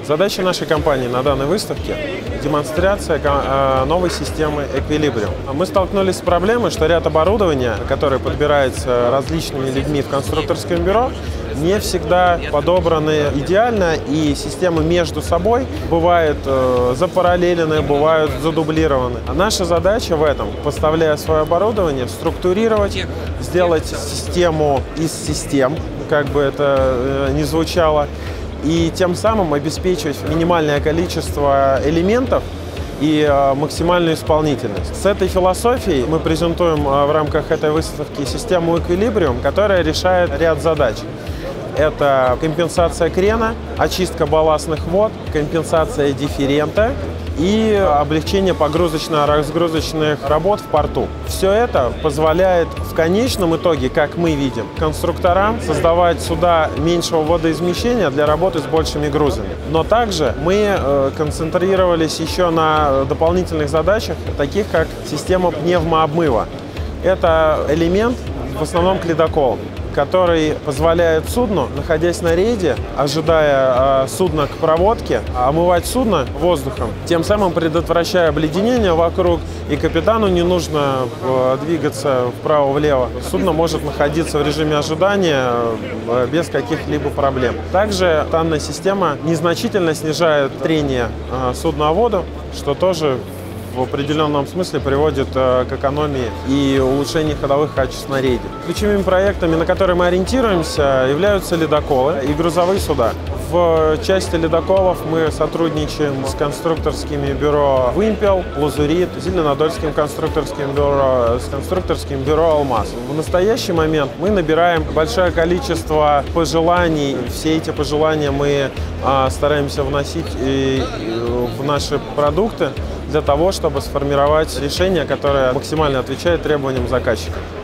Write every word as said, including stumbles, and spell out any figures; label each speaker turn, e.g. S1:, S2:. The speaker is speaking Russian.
S1: Задача нашей компании на данной выставке – демонстрация новой системы Equilibrium. Мы столкнулись с проблемой, что ряд оборудования, которое подбирается различными людьми в конструкторском бюро, не всегда подобраны идеально, и системы между собой бывают э, запараллелены, бывают задублированы. А наша задача в этом, поставляя свое оборудование, структурировать, сделать систему из систем, как бы это э, ни звучало, и тем самым обеспечивать минимальное количество элементов и э, максимальную исполнительность. С этой философией мы презентуем э, в рамках этой выставки систему Equilibrium, которая решает ряд задач. Это компенсация крена, очистка балластных вод, компенсация дифферента и облегчение погрузочно-разгрузочных работ в порту. Все это позволяет в конечном итоге, как мы видим, конструкторам создавать суда меньшего водоизмещения для работы с большими грузами. Но также мы э, концентрировались еще на дополнительных задачах, таких как система пневмообмыва. Это элемент, в основном к ледоколам, который позволяет судну, находясь на рейде, ожидая э, судна к проводке, омывать судно воздухом, тем самым предотвращая обледенение вокруг, и капитану не нужно э, двигаться вправо-влево. Судно может находиться в режиме ожидания э, без каких-либо проблем. Также данная система незначительно снижает трение э, судна о воду, что тоже в определенном смысле приводит э, к экономии и улучшению ходовых качеств на рейде. Ключевыми проектами, на которые мы ориентируемся, являются ледоколы и грузовые суда. В части ледоколов мы сотрудничаем с конструкторскими бюро «Вымпел», «Лазурит», Зеленодольским конструкторским бюро, с конструкторским бюро «Алмаз». В настоящий момент мы набираем большое количество пожеланий. Все эти пожелания мы э, стараемся вносить и, и в наши продукты, для того, чтобы сформировать решение, которое максимально отвечает требованиям заказчика.